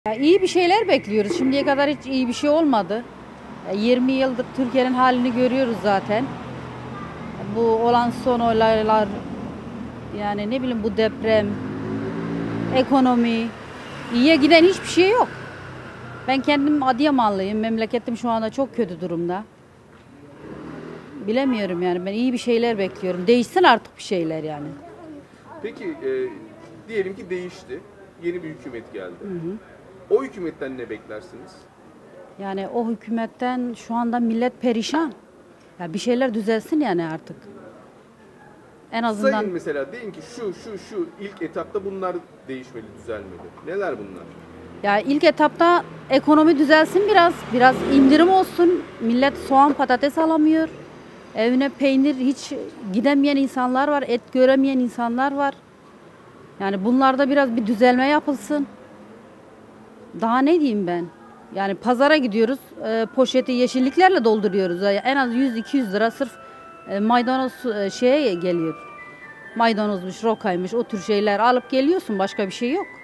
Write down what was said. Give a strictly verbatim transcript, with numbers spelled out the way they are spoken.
Ya iyi bir şeyler bekliyoruz. Şimdiye kadar hiç iyi bir şey olmadı. Ya yirmi yıldır Türkiye'nin halini görüyoruz zaten. Bu olan son olaylar, yani ne bileyim bu deprem, ekonomi, iyiye giden hiçbir şey yok. Ben kendim Adıyamanlıyım. Memleketim şu anda çok kötü durumda. Bilemiyorum yani, ben iyi bir şeyler bekliyorum. Değişsin artık bir şeyler yani. Peki e, diyelim ki değişti. Yeni bir hükümet geldi. Hı hı. O hükümetten ne beklersiniz? Yani o hükümetten şu anda millet perişan. Ya bir şeyler düzelsin yani artık. En azından Sayın mesela deyin ki şu şu şu ilk etapta bunlar değişmeli, düzelmeli. Neler bunlar? ya ilk etapta ekonomi düzelsin biraz. Biraz indirim olsun. Millet soğan patates alamıyor. Evine peynir hiç gidemeyen insanlar var. Et göremeyen insanlar var. Yani bunlarda biraz bir düzelme yapılsın. Daha ne diyeyim ben? Yani pazara gidiyoruz. E, poşeti yeşilliklerle dolduruyoruz. Yani en az yüz iki yüz lira sırf e, maydanoz e, şeye geliyor. Maydanozmuş, rokaymış, o tür şeyler alıp geliyorsun. Başka bir şey yok.